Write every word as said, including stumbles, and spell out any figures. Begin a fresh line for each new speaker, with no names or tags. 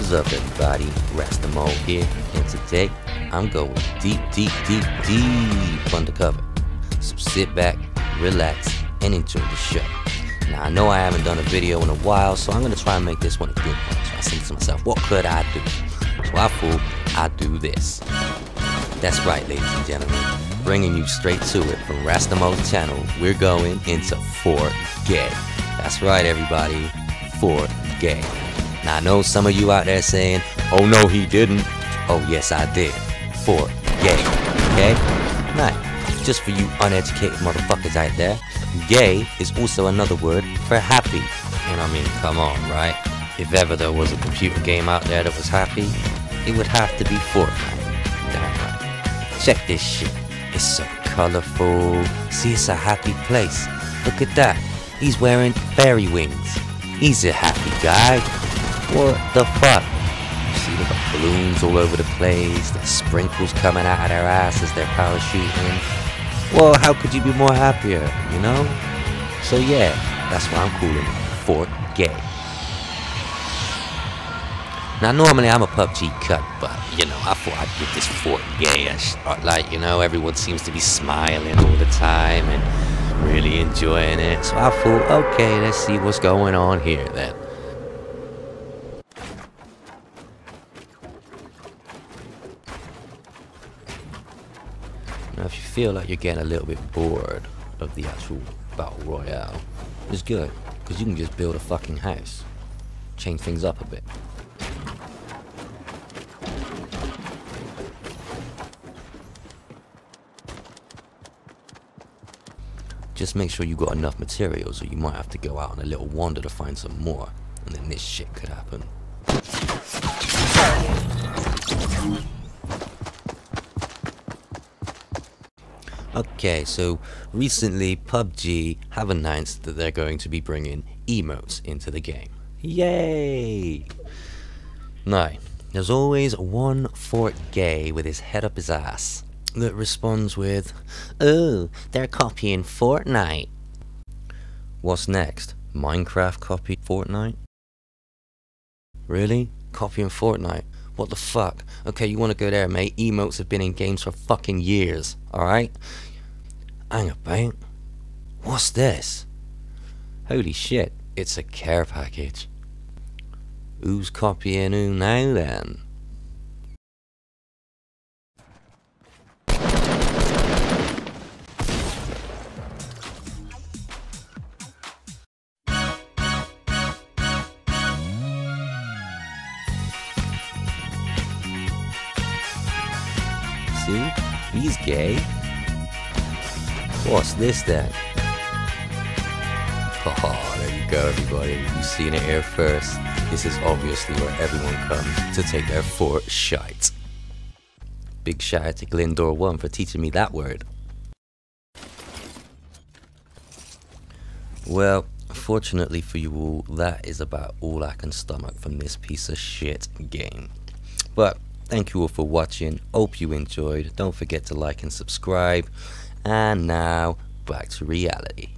What's up everybody, RastaMole here, and today I'm going deep, deep, deep, deep undercover. So sit back, relax, and enjoy the show. Now I know I haven't done a video in a while, so I'm going to try and make this one a good one. So I think to myself, what could I do? So I thought I'd do this. That's right, ladies and gentlemen, bringing you straight to it from RastaMole's channel, we're going into Fort Gay. That's right everybody, Fort Gay. Now I know some of you out there saying, oh no he didn't. Oh yes I did. Fort Gay. Okay? Now, just for you uneducated motherfuckers out there, gay is also another word for happy. And I mean, come on, right? If ever there was a computer game out there that was happy, it would have to be Fortnite. Damn right. Check this shit. It's so colorful. See, it's a happy place. Look at that. He's wearing fairy wings. He's a happy guy. What the fuck? You see, they've got balloons all over the place. There's sprinkles coming out of their ass as they're parachuting. Well, how could you be more happier, you know? So yeah, that's why I'm calling it Fort Gay. Now normally I'm a P U B G cut, but you know, I thought I'd give this Fort Gay a shot. Like, you know, everyone seems to be smiling all the time and really enjoying it. So I thought, okay, let's see what's going on here then. Now if you feel like you're getting a little bit bored of the actual Battle Royale, it's good, because you can just build a fucking house. Change things up a bit. Just make sure you got enough materials, or you might have to go out on a little wander to find some more, and then this shit could happen. Okay, so recently P U B G have announced that they're going to be bringing emotes into the game. Yay! Now, there's always one Fort Gay with his head up his ass that responds with, oh, they're copying Fortnite. What's next? Minecraft copied Fortnite? Really? Copying Fortnite? What the fuck? Okay, you wanna go there, mate? Emotes have been in games for fucking years, alright? Hang about. What's this? Holy shit, it's a care package. Who's copying who now then? See? He's gay. What's this then? Oh, there you go everybody. You've seen it here first. This is obviously where everyone comes to take their fort shite. Big shout out to Glindor one for teaching me that word. Well, fortunately for you all, that is about all I can stomach from this piece of shit game. But thank you all for watching. Hope you enjoyed. Don't forget to like and subscribe. And now, back to reality.